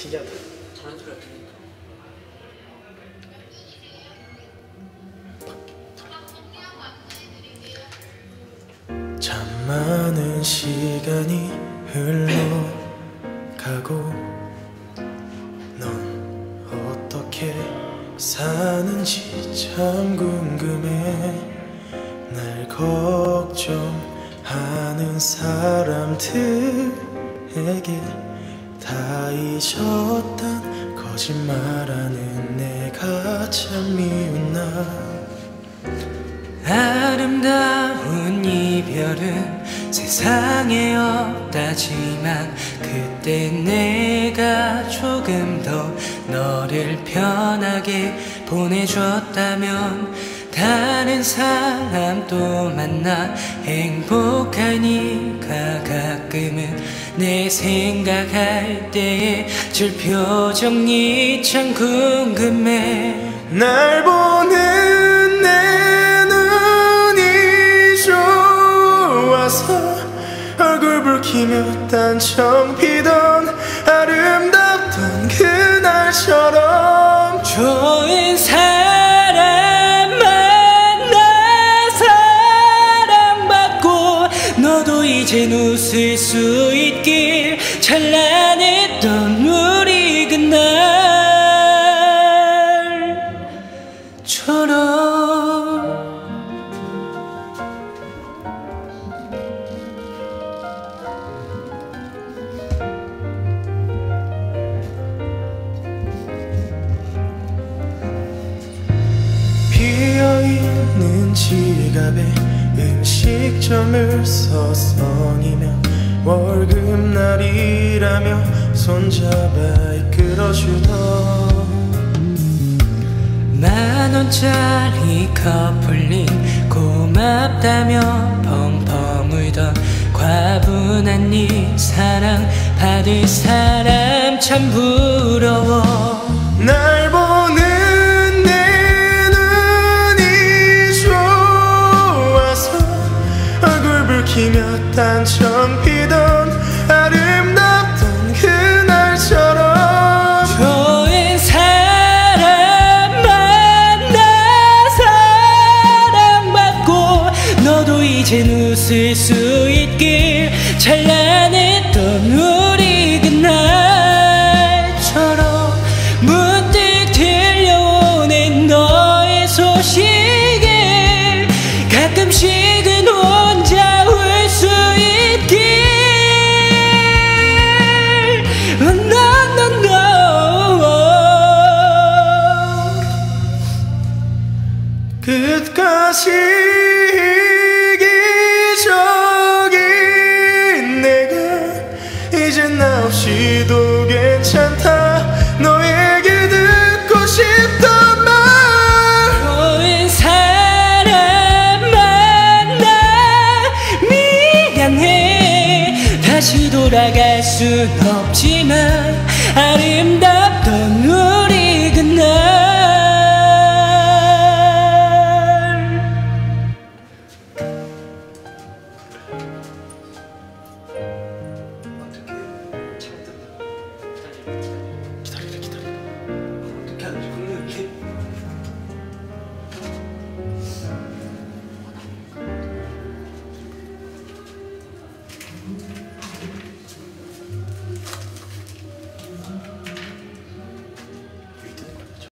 신기하다. 자연스럽게 들린다. 참 많은 시간이 흘러가고 넌 어떻게 사는지 참 궁금해. 날 걱정하는 사람들에게 다 잊었단 거짓말하는 내가 참 미운 나. 아름다운 이별은 세상에 없다지만 그때 내가 조금 더 너를 편하게 보내줬다면 다른 사람 또 만나 행복하니까. 가끔은 내 생각할 때의 줄 표정이 참 궁금해. 날 보는 내 눈이 좋아서 얼굴 붉히며 딴청 피던 아름답던 그날처럼 좋은 사람 만나 사랑받고 너도 이젠 웃을 수 있길. 찬란했던 우리 그날처럼. 비어있는 지갑에 음식점을 서성이며 월급날이라며 손잡아 이끌어주던 10,000원짜리 커플링 고맙다며 펑펑 울던 과분한 네 사랑 받을 사람 참 부러워. 날 보는 내 눈이 좋아서 얼굴 붉히며 딴청 피던 아름답던 그날처럼 좋은 사람 만나 사랑받고 너도 이젠 웃을 수 있길. 찬란했던 우리 그날처럼 문득 들려오는 너의 소식에 가끔씩은 혼자 울 수 있길. 끝까지 이기적인 내가 이젠 나 없이도 괜찮다 너에게 듣고 싶단 말. 좋은 사람 만나 미안해. 다시 돌아갈 순 없지만 아름답던 우리 그날. 어떻게 잘 듣는 기다리고